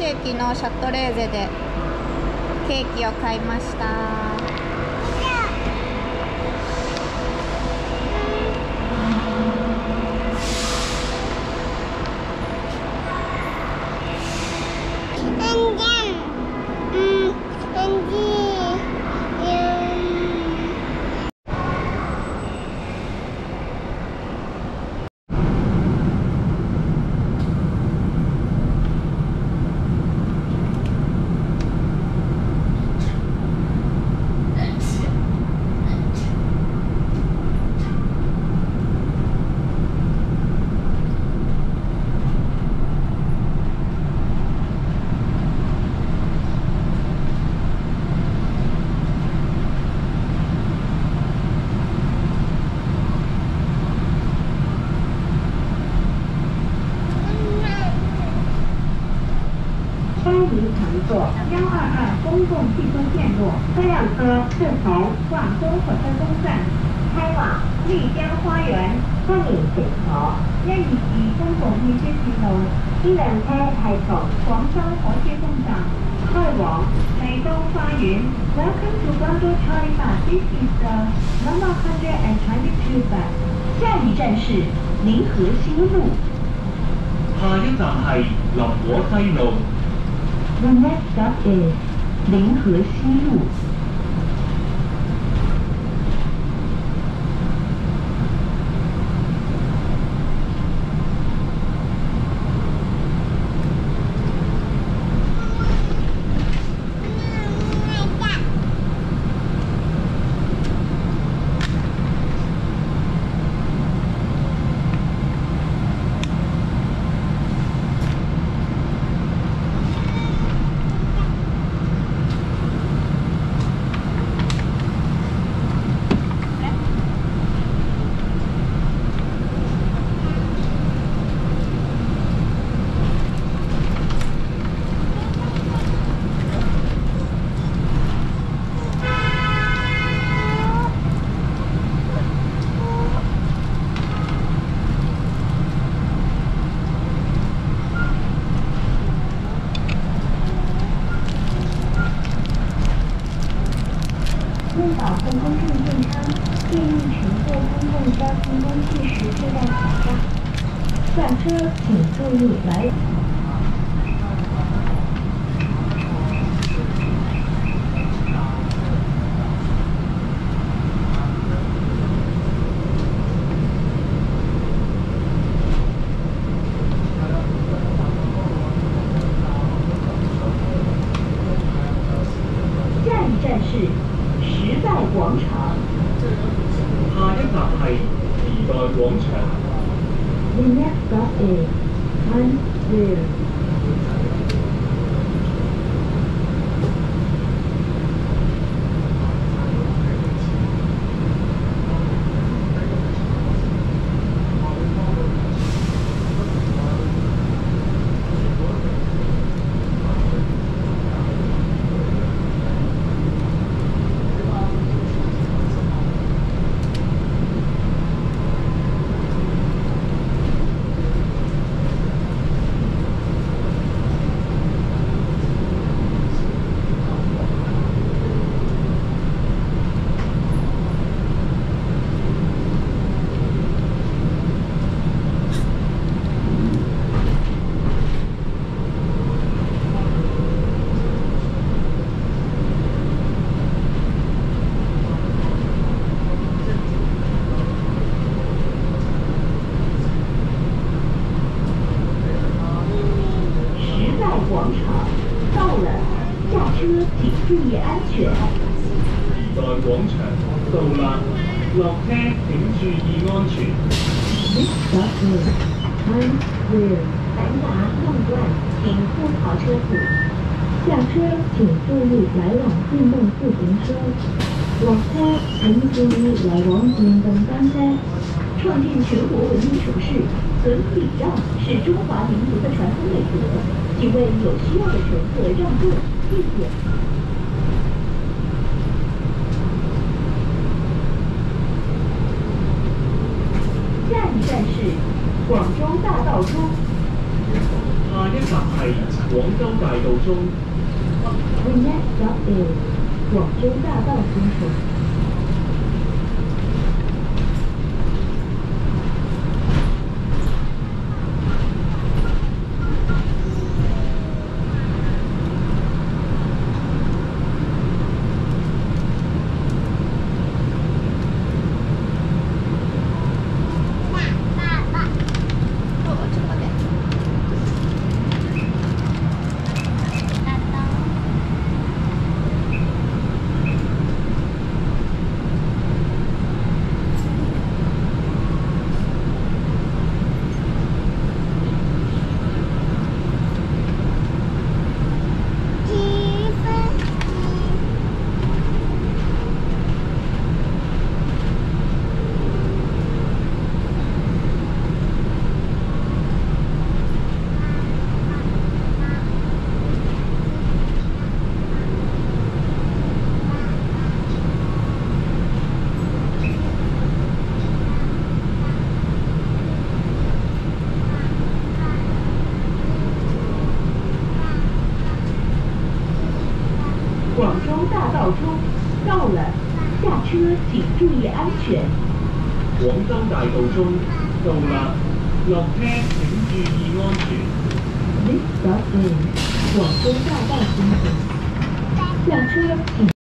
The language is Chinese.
駅のシャトレーゼでケーキを買いました。 巴黎乘坐122公共汽车线路，这辆车是从广州火车东站开往丽江花園。歡迎乘坐122公共汽車線路，呢輛車係從廣州火車東站開往麗江花園。Welcome to Guangzhou Charlie Bus. This is the number 122 bus. 下一站是臨河西路。 下一站係林和西路。 The next stop is 臨河西路。为保护公众健康，建议乘坐公共交通工具时佩戴口罩。下车请注意来。下一站是時代廣場。 下一站係時代廣場。 The next stop is Times Square. 廣場到了，下車請注意安全。 時代廣場到啦，落車請注意安全。 Next stop is Times Square. 繁華弄亂，請不逃車子。下車請注意來往電動自行車。落車請注意來往電動單車。創建全國文明城市，合理禮讓是中華民族的傳統美德。請為有需要的乘客讓路，謝謝。下一站是廣州大道中。 下下一站係廣州大道中。 The next stop is 广州大道中途。广州大道中到了，下车请注意安全。 廣州大道中到啦，落車請注意安全。 This stop is 广州大道中途，下车请。